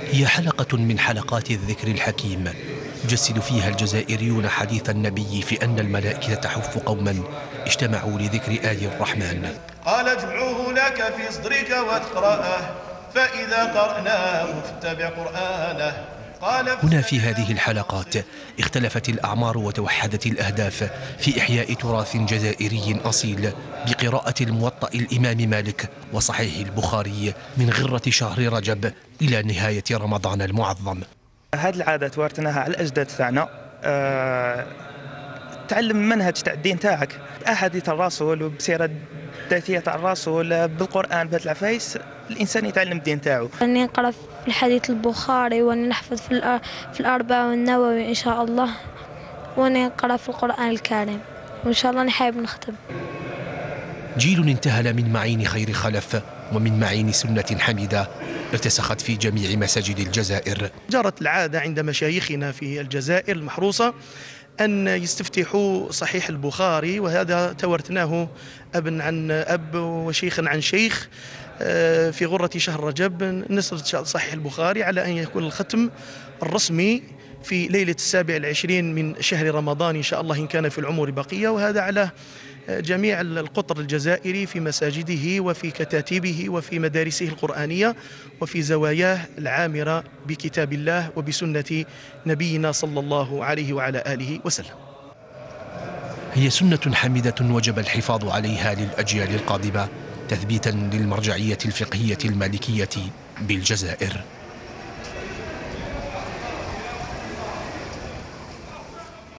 هي حلقة من حلقات الذكر الحكيم يجسد فيها الجزائريون حديث النبي في أن الملائكة تحف قوما اجتمعوا لذكر آل الرحمن. قال اجمعوه لك في صدرك وتقرأه فإذا قرأناه فاتبع قرآنه. هنا في هذه الحلقات اختلفت الأعمار وتوحدت الأهداف في إحياء تراث جزائري أصيل بقراءة الموطأ الإمام مالك وصحيح البخاري من غرة شهر رجب إلى نهاية رمضان المعظم. هذه العادة توارثناها على الأجداد تاعنا. تعلم منهج تاع الدين تاعك، أحاديث الرسول وبسيرة ذاتية تاع الرسول بالقرآن بهذه العفايس الإنسان يتعلم الدين تاعو. أني نقرأ في الحديث البخاري وأني نحفظ في الأربعة والنووي إن شاء الله، وأني نقرأ في القرآن الكريم وإن شاء الله نحب نختم. جيل انتهل من معين خير خلف ومن معين سنة حميدة ارتسخت في جميع مساجد الجزائر. جرت العادة عند مشايخنا في الجزائر المحروسة أن يستفتحوا صحيح البخاري، وهذا توارثناه أب عن أب وشيخ عن شيخ. في غرة شهر رجب نسرد صحيح البخاري على أن يكون الختم الرسمي في ليلة 27 من شهر رمضان إن شاء الله إن كان في العمر بقية، وهذا على جميع القطر الجزائري في مساجده وفي كتاتيبه وفي مدارسه القرآنية وفي زواياه العامرة بكتاب الله وبسنة نبينا صلى الله عليه وعلى آله وسلم. هي سنة حميدة وجب الحفاظ عليها للأجيال القادمة تثبيتا للمرجعية الفقهية المالكية بالجزائر.